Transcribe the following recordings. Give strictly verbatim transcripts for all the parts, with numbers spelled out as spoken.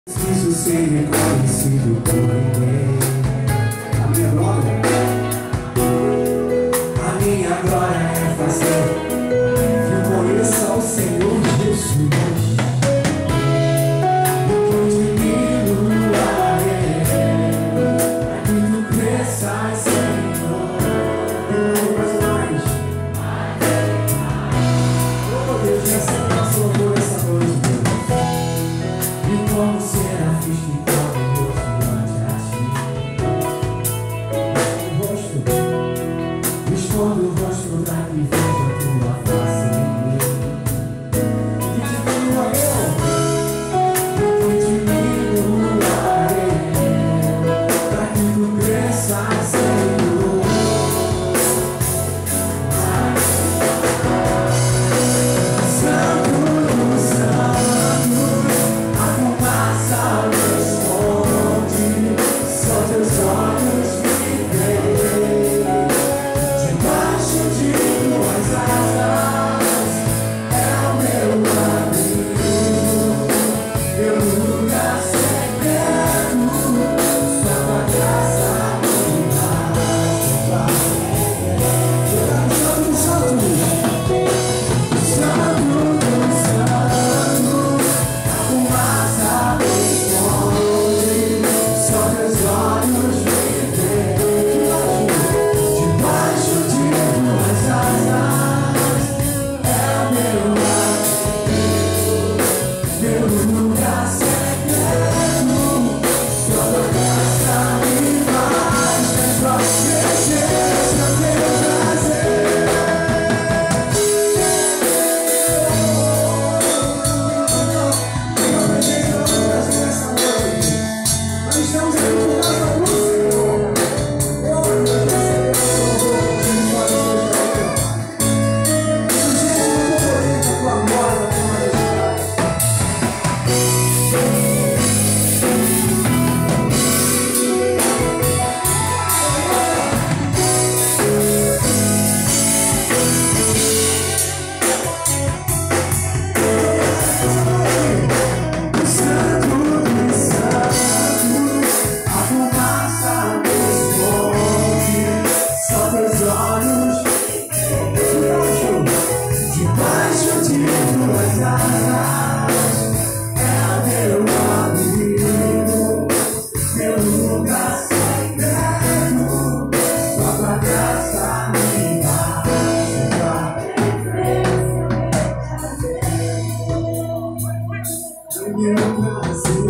Preciso ser reconhecido por ninguém. A minha glória, a minha glória é fazer que eu conheça o Senhor Jesus. Depois de mim, a Ele, pra que tu cresças, Senhor. Mais mais. Oh Deus, essa é a nossa loucura essa noite, Deus. E como será fixe que corre o rosto diante a ti. O rosto, esconde o rosto pra que veja a tua face em mim. E diminua eu, e diminua eu, pra que tu cresças, Senhor. Santo, Santo, a fumaça me esconde, só teus olhos me veem. Debaixo de tuas asas é o meu abrigo, meu lugar secreto, só tua graça me basta. Santo, Santo, Santo, Santo, a fumaça me esconde, só teus olhos me veem. Debaixo de tuas asas é o meu abrigo, meu lugar secreto, só tua graça me basta. Tua presença, teu prazer. Tua presença, tua prazer nessa noite. Nós estamos aqui por causa do Senhor. Oh, meu Deus, Senhor, a tua glória, a tua majestade. Santo, Santo, a fumaça me esconde, só teus olhos debaixo, debaixo de tuas asas é o meu abrigo, meu lugar secreto, só tua graça me basta. É meu prazer.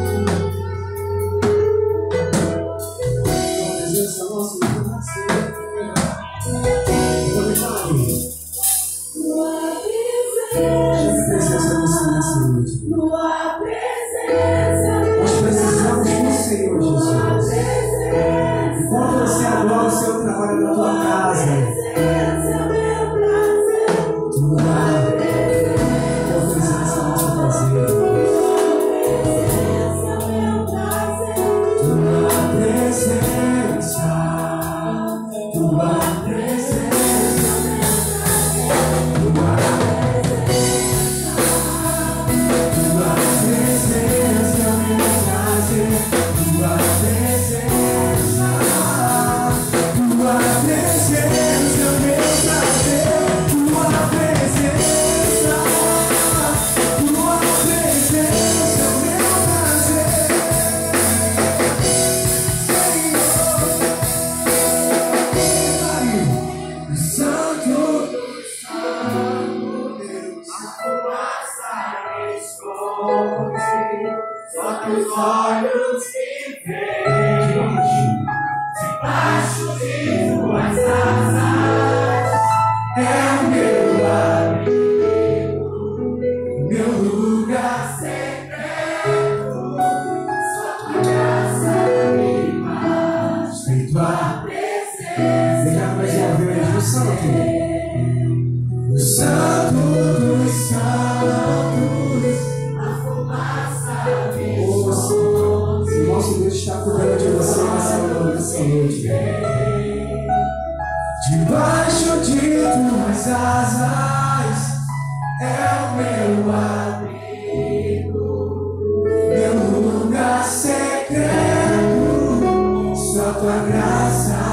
Tua presença é nosso prazer. Vamos lá, gente. Tua Chega a presença do Senhor nessa noite. Tua presença, Nós precisamos do Senhor, Jesus. Enquanto você adora o seu trabalho na tua casa, presença, meu prazer. tua presença é nosso prazer. Presença, meu prazer. Tua presença, tua presença, tua tua presença, meu prazer. Tua presença, tua presença, meu prazer. Tua presença, tua presença, meu prazer. Senhor, Santo, Santo Deus, a fumaça me esconde, só teus olhos me veem. Debaixo de tuas asas é o meu abrigo, meu lugar secreto, só tua graça me basta. E tua presença, obrigado mais uma vez, o Santo, o Santo dos Santos, A fumaça me o nosso Deus está cuidando de você nessa noite, nessa noite. Debaixo de tuas asas é o meu abrigo, meu tua graça